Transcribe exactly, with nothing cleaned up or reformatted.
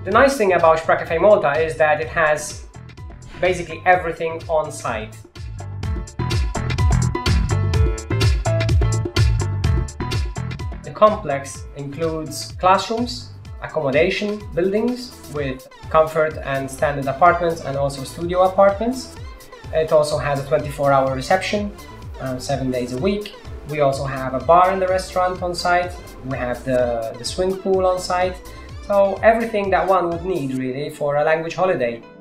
The nice thing about Sprachcafé Malta is that it has basically everything on site. The complex includes classrooms, accommodation buildings with comfort and standard apartments and also studio apartments. It also has a twenty-four hour reception, uh, seven days a week. We also have a bar in the restaurant on site. We have the, the swing pool on site. So everything that one would need really for a language holiday.